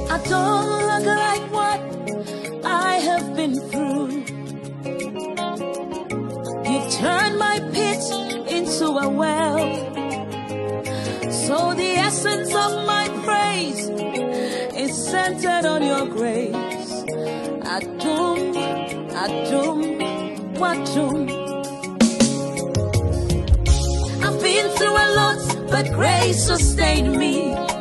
I don't look like what I have been through. You've turned my pit into a well. So the essence of my praise is centered on your grace. Adom, Adom, Adom. I've been through a lot, but grace sustained me.